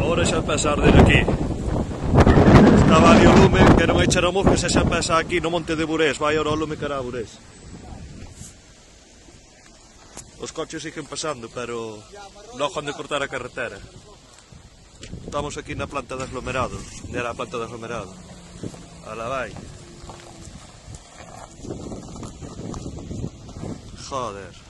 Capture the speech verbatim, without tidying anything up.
Agora xa empeza a arder aquí. Estaba ali o lume, que non hai charamuz, que xa xa empeza aquí no monte de Burés. Vai ora o lume cara a Burés. Os coches siguen pasando, pero logo han de cortar a carretera. Estamos aquí na planta de aglomerado. Era a planta de aglomerado. Ala vai. Joder.